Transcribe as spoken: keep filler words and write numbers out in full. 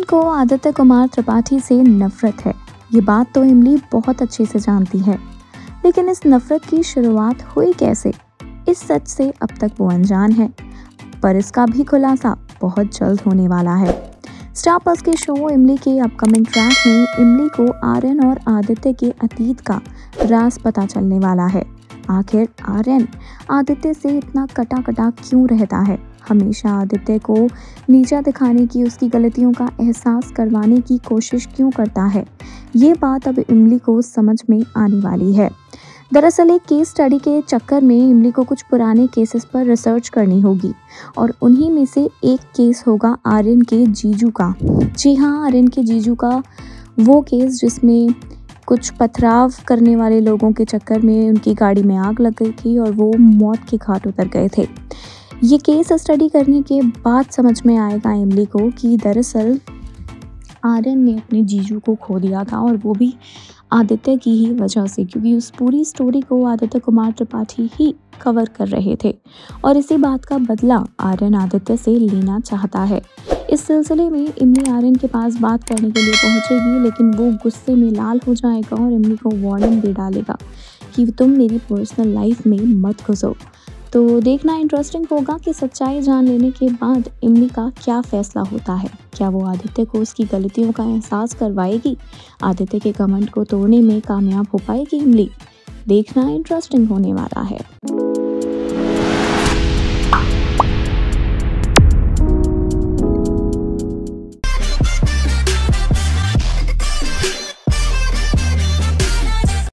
को आदित्य कुमार त्रिपाठी से नफरत है। ये बात तो इमली बहुत अच्छे से जानती है, लेकिन इस नफरत की शुरुआत हुई कैसे, इस सच से अब तक वो अनजान है। पर इसका भी खुलासा बहुत जल्द होने वाला है। स्टार प्लस के शो इमली के अपकमिंग ट्रैक में इमली को आर्यन और आदित्य के अतीत का राज पता चलने वाला है। आखिर आर्यन आदित्य से इतना कटा कटा क्यों रहता है, हमेशा आदित्य को नीचा दिखाने की, उसकी गलतियों का एहसास करवाने की कोशिश क्यों करता है, ये बात अब इमली को समझ में आने वाली है। दरअसल एक केस स्टडी के चक्कर में इमली को कुछ पुराने केसेस पर रिसर्च करनी होगी और उन्हीं में से एक केस होगा आर्यन के जीजू का। जी हाँ, आर्यन के जीजू का वो केस जिसमें कुछ पथराव करने वाले लोगों के चक्कर में उनकी गाड़ी में आग लग गई थी और वो मौत के घाट उतर गए थे। ये केस स्टडी करने के बाद समझ में आएगा इमली को कि दरअसल आर्यन ने अपने जीजू को खो दिया था, और वो भी आदित्य की ही वजह से, क्योंकि उस पूरी स्टोरी को आदित्य कुमार त्रिपाठी ही कवर कर रहे थे और इसी बात का बदला आर्यन आदित्य से लेना चाहता है। इस सिलसिले में इमली आर्यन के पास बात करने के लिए पहुंचेगी, लेकिन वो गुस्से में लाल हो जाएगा और इमली को वार्निंग दे डालेगा कि तुम मेरी पर्सनल लाइफ में मत घुसो। तो देखना इंटरेस्टिंग होगा कि सच्चाई जान लेने के बाद इमली का क्या फैसला होता है। क्या वो आदित्य को उसकी गलतियों का एहसास करवाएगी, आदित्य के घमंड को तोड़ने में कामयाब हो पाएगी इमली? देखना इंटरेस्टिंग होने वाला है।